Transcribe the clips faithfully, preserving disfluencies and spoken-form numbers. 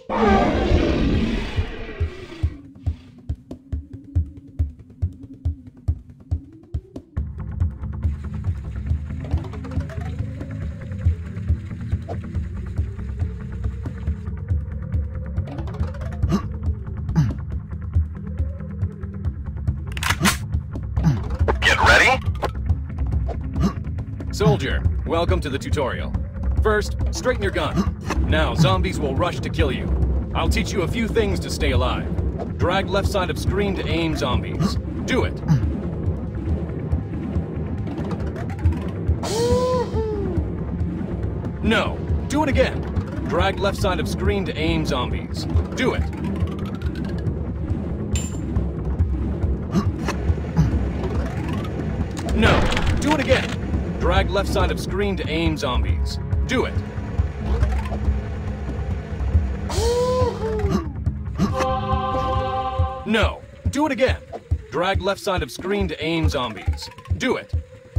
Soldier, welcome to the tutorial. First, straighten your gun. Now, zombies will rush to kill you. I'll teach you a few things to stay alive. Drag left side of screen to aim zombies. Do it. No, do it again. Drag left side of screen to aim zombies. Do it. No, do it again. Drag left side of screen to aim zombies. Do it. No, do it again. Drag left side of screen to aim zombies. Do it.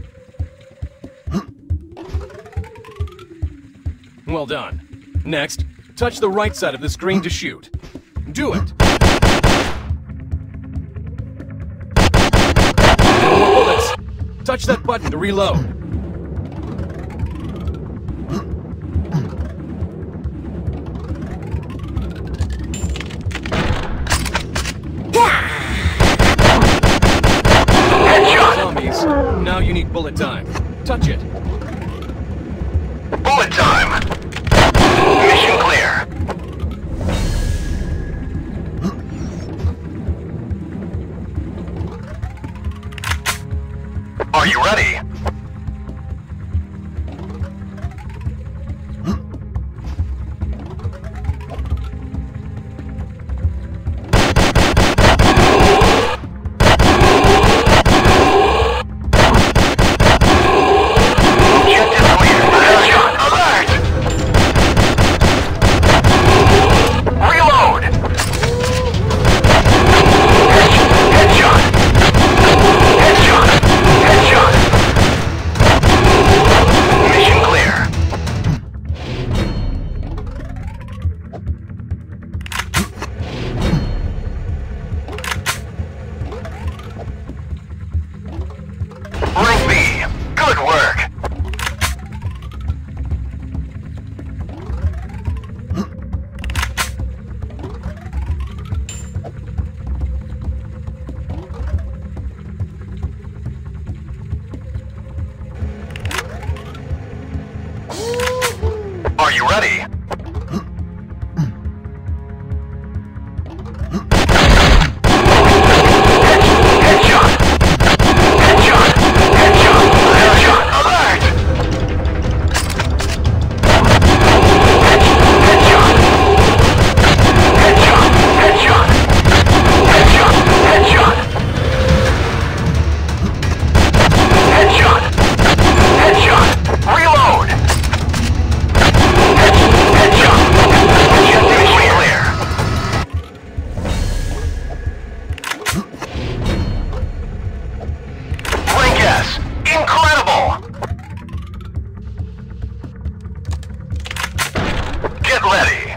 Well done. Next, touch the right side of the screen to shoot. Do it. No more bullets. Touch that button to reload. Zombies. Now you need bullet time. Touch it. Bullet time. Mission clear. Are you ready? Rank B, good work. Are you ready? Get ready.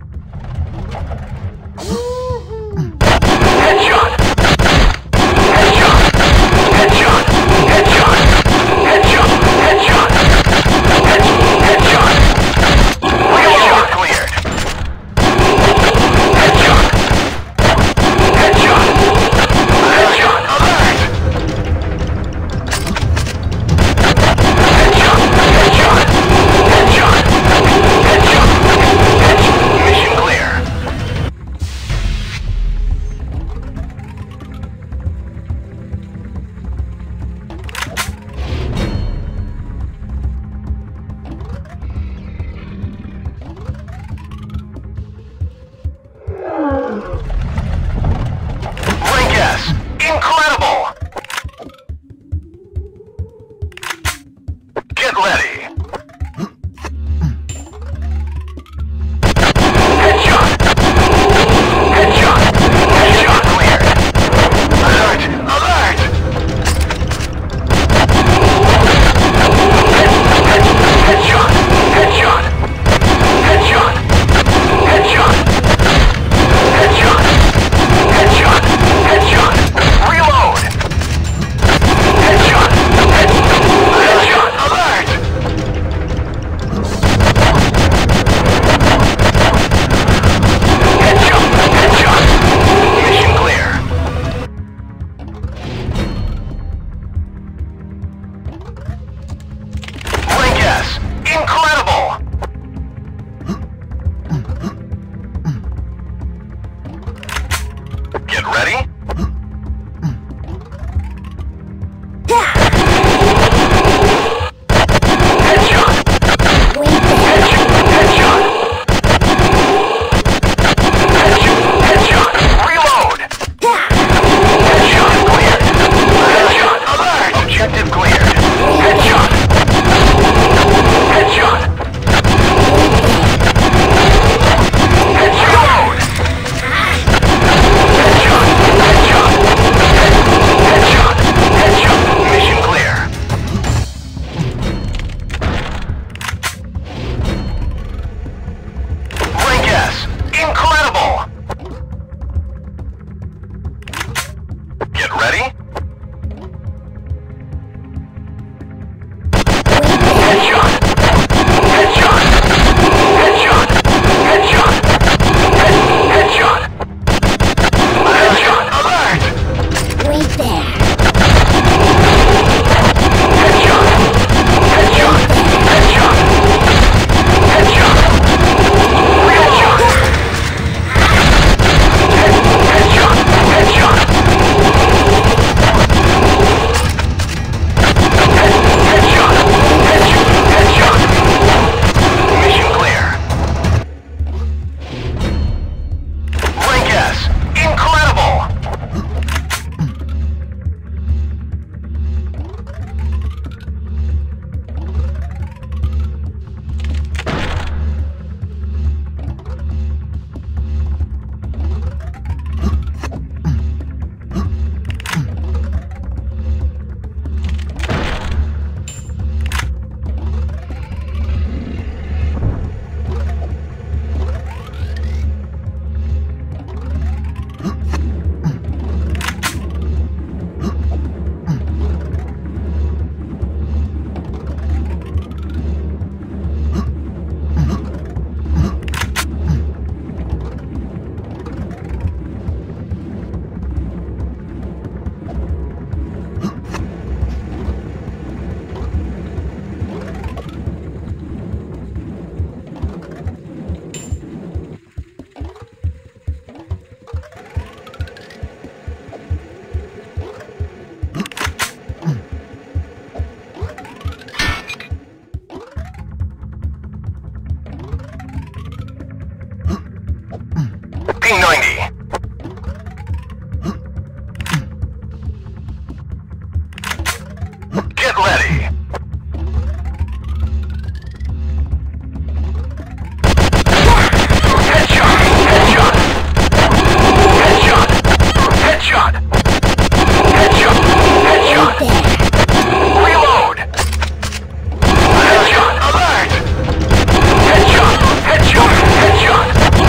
Headshot. Headshot. Headshot. Headshot. Headshot. Headshot. Headshot. Headshot cleared. Headshot. Headshot. Headshot alert. Headshot. Headshot. Headshot. Headshot. Headshot. P ninety. Get ready. Headshot! Headshot! Headshot! Headshot! Headshot! Headshot! Reload! Headshot! Alert! Headshot! Headshot! Headshot!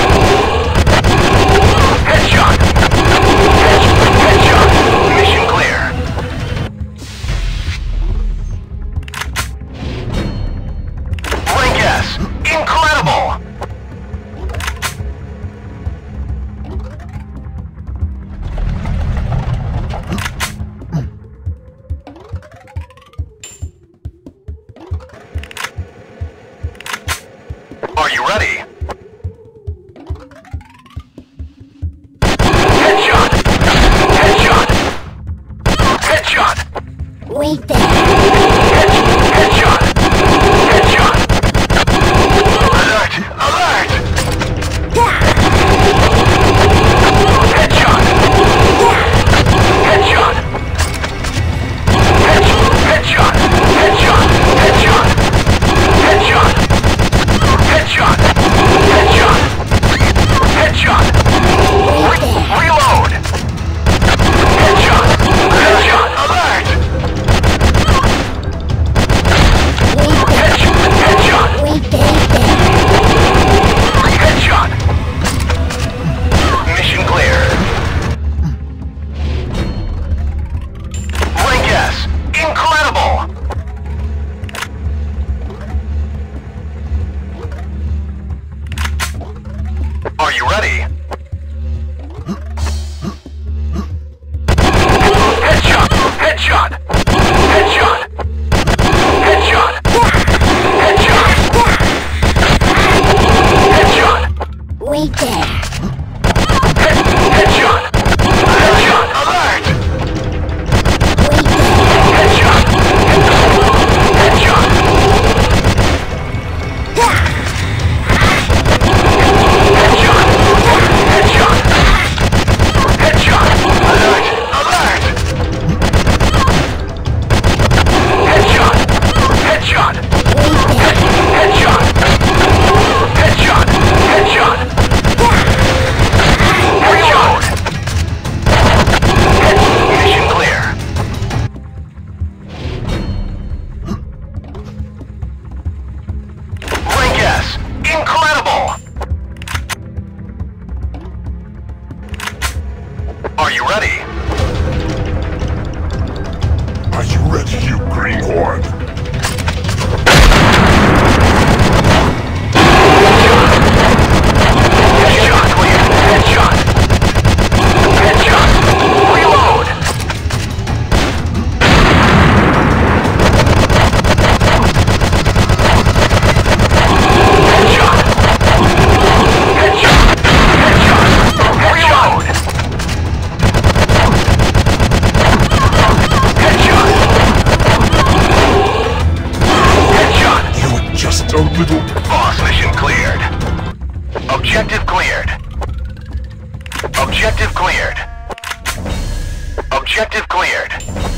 Headshot! Headshot! Mission clear. Rank S. Incredible! Are you ready? Headshot! Headshot! Headshot! Wait there. Head headshot! Headshot! Alert! Alert! Headshot! Headshot! Head headshot! Headshot! Headshot! Headshot! Headshot! Headshot! Headshot! Re reload! Headshot! Headshot! Alert! Headshot! Headshot! Wait there. Headshot! Mission clear. Rank S. Incredible! Are you ready? Headshot! Headshot! Headshot! Headshot! Headshot! Headshot! Wait there. Head headshot! Headshot! Alert! Wait there. Headshot! Headshot! Headshot! Headshot! Headshot! Alert! Alert! Headshot! Headshot! Head headshot! Headshot! Headshot! Reload! Head mission clear. Rank S. Incredible! Are you ready? Are you ready, you greenhorn? Headshot clear. Headshot. Headshot. Reload. Headshot. Headshot. Headshot. Reload. Headshot. Headshot. You're just a little... Boss mission cleared. Objective cleared. Objective cleared. Objective cleared.